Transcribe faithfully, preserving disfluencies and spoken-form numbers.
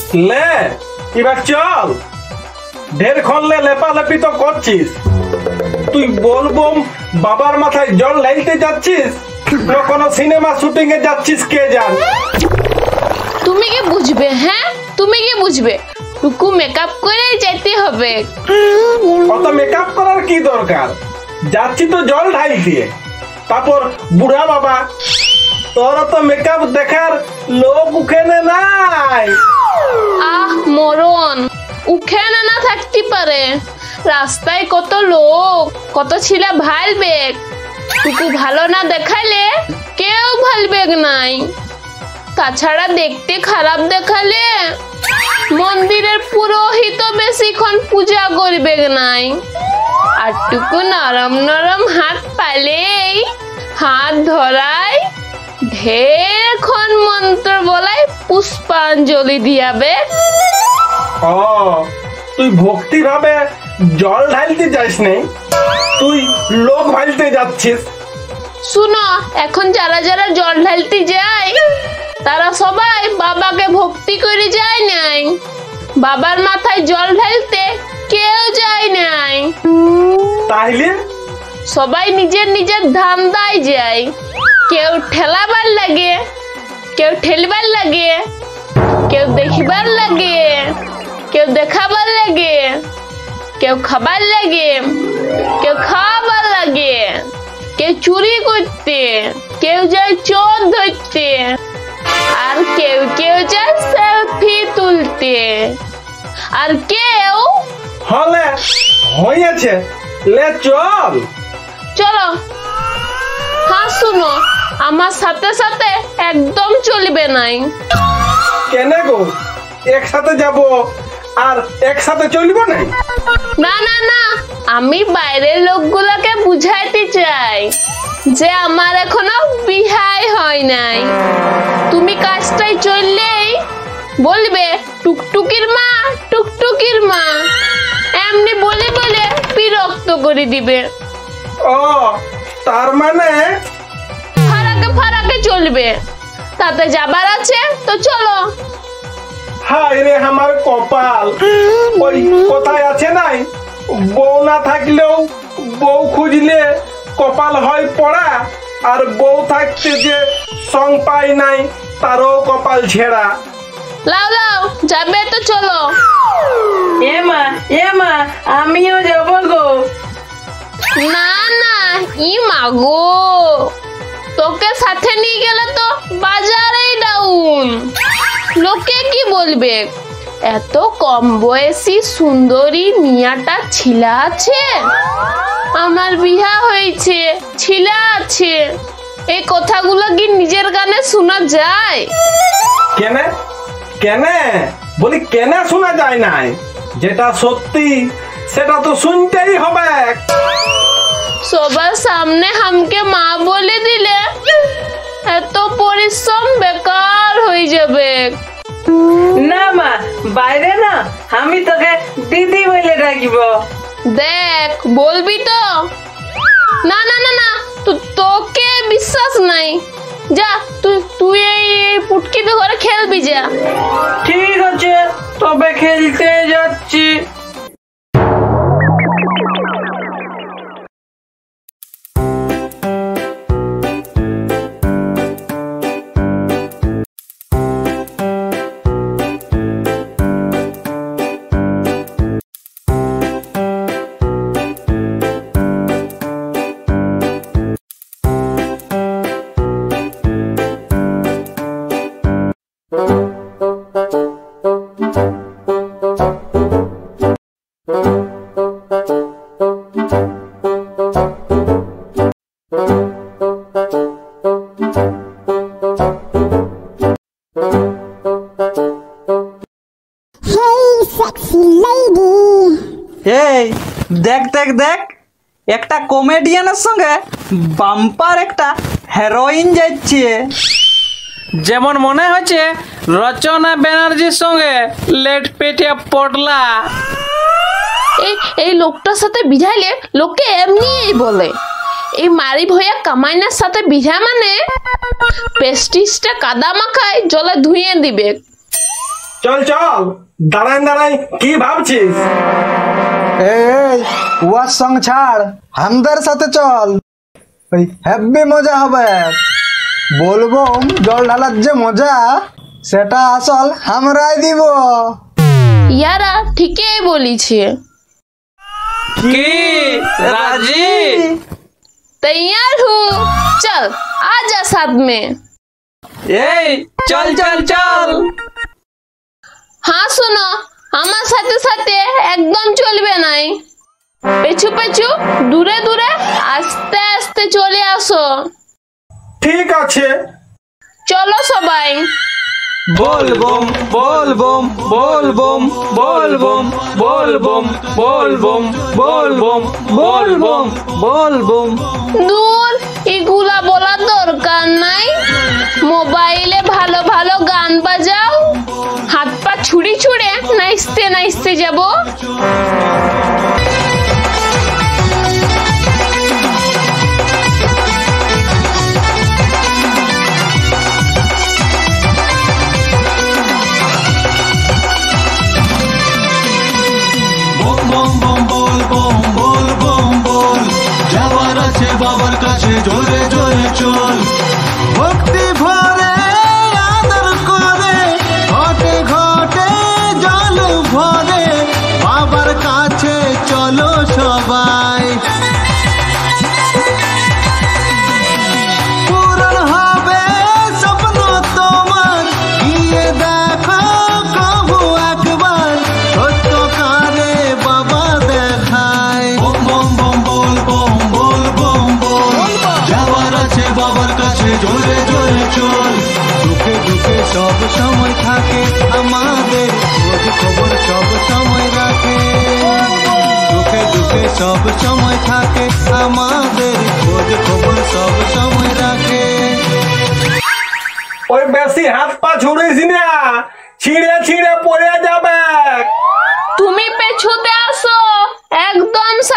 লে এবার চল, ঢের খনলে লেপালেপি তো করছিস। তুই বলবো বাবার মাথায় জল ঢালতে যাচ্ছিস না কোনো সিনেমা শুটিং এ যাচ্ছিস কে জান। তুমি কি বুঝবে? হ্যাঁ তুমি কি বুঝবে? টুকু মেকআপ করে যেতে হবে। অত মেকআপ করার কি দরকার, যাচ্ছি তো জল ঢালতে। তারপর বুড়া বাবা, তোর তো মেকআপ দেখার লোক উখানে নাই। আহ মরণ, উখানে না থাকতে পারে, রাস্তায় কত লোক, কত ছিলা ভালবে। টুকু ভালো না দেখালে কেউ ভালবে নাই। তাছাড়া দেখতে খারাপ দেখালে মন্দিরের পুরোহিত বেশিক্ষণ পূজা করবে নাই। আর টুকু নরম নরম হাত পালেই হাত ধরায় ঢেরক্ষণ মন্ত্র বলাই পুষ্পাঞ্জলি দিয়াবে। ও তুই ভক্তি ভাবে জল ঢালতে যাস নাই, তুই লোক ভালতে যাচ্ছিস। শুনো, এখন যারা যারা জল ঢালতে যায় তারা সবাই বাবাকে ভক্তি করে যায় নাই, বাবার মাথায় জল ঢালতে কেউ যায় নাই। তাইলে সবাই নিজের নিজের ধান্দায় যায়। কেউ ঠেলাবার লাগে, কেউ ঠেলবার লাগে, কেউ দেখিবার লাগে, কেউ দেখাবার লাগে, কেউ খাবার লাগে, কেউ খাওয়াবার লাগে, কেউ চুরি করতে, কেউ যায় চোর ধরতে, আর কেউ কেউ যায় সেলফি তুলতে, আর কেউ হলে হয়েছে লে চল। চলো। হ্যাঁ শুনো, আমার সাথে সাথে একদম চলবে নাই। কেন গো, একসাথে যাব আর একসাথে চলবো না? না না না, আমি বাইরের লোকগুলোকে বুঝাইতে চাই যে আমার এখনো বিহাই হয় নাই। তুমি কাজটাই চললেই বলবে টুকটুকির মা, টুকটুকির মা, এমনি বলে বলে বিরক্ত করে দিবে। ও তার মানে ফারাকে ফারাকে চলবে। তাতে যাবার আছে তো চলো। হায় রে আমার কপাল, ওই কোথায় আছে নাই, বউ না থাকলেও বউ খুঁজলে কপাল হয় পড়া, আর বউ থাকতে যে সং পাই নাই তারও কপাল ছেঁড়া। লাও লাও, যাবে তো চলো। এ মা এ মা আমিও যাব গো। না না, ই মাগো, তোকে সাথে নিয়ে গেলে তো বাজারেই ডাউন। লোকে কি বলবে, এত কম বয়সী সুন্দরী মিয়াটা ছিলা আছে, আমার বিয়া হয়েছে, ছিলা আছে, এই কথাগুলো কি নিজের গানে শোনা যায়? কেনে কেনে বলি, কেনে শোনা যায় নাই? যেটা সত্যি সেটা তো শুনতেই হবে। সবার সামনে হামকে মা বলে দিলে এত পরিশ্রম বেকার হয়ে যাবে। না মা, বাইরে না, আমি তোকে দিদি বলে ডাকিব। দেখ বলবি তো? না না না না, তোকে বিশ্বাস নাই। যা তুই তুই এই পুটকিতে ঘরে খেলবি যা। ঠিক আছে, তবে খেলতে যাচ্ছি। এই দেখ দেখ দেখ, একটা কমেডিয়ানের সঙ্গে বাম্পার একটা হেরোইন যাচ্ছে। যেমন মনে হচ্ছে রচনা ব্যানার্জির সঙ্গে লেট পেটিয়া পড়লা। এই এই লোকটার সাথে বিঝাইলে লোকে এমনিই বলে, এই মারি ভয়া কামাইনার সাথে বিঝা মানে প্রেস্টিজটা কাদা মাখায় জলে ধুয়ে দিবে। চল চল, দাঁড়াই দাঁড়াই কি ভাবছিস? এই ওয়ার সং ছাড়, আমাদের সাথে চল, ওই হেভি মজা হবে। বলবো জল ঢালার যে মজা সেটা আসল আমরাই দিব। ইয়ারা ঠিকই বলিছে। কি রাজি? तैयार हूँ, चल आजा साथ में। এই চল চল চল। हाँ सुनो, আমার সাথে সাথে একদম চলবে নাই। পেছু পেছু দূরে দূরে আস্তে আস্তে চলে আসো। ঠিক আছে। চলো সবাই। बोल बम बोल बम बोल बम बोल बम बोल बम बोल बम बोल बम बोल बम बोल बम। দূর, এগুলা বলার দরকার নাই। মোবাইলে ভালো ভালো গান বাজাও, হাত পা ছুড়ি ছুড়ে নাচতে নাচতে যাব। বাবার কাছে জোরে জোরে চল, ভক্তি ভরে আদর করে ঘটে ঘটে জল ভরে বাবার কাছে চলো সবাই। পূরণ হবে স্বপ্ন তোমার, গিয়ে দেখো কবু একবার সত্যকারে বাবা দেখায়। বম বম বম বল বম বাবার কাছে জোরে জোরে চল, দুঃখে দুঃখে সব সময় থাকে আমাদের খোঁজ খবর সব সময় রাখে। দুঃখে দুঃখে সব সময় থাকে আমাদের খোঁজ খবর সব সময় রাখে। ওই বেশি হাত পা ছুড়িস না, ছিঁড়ে ছিঁড়ে পড়ে যাবে। তুমি পেছুতে আসো, একদম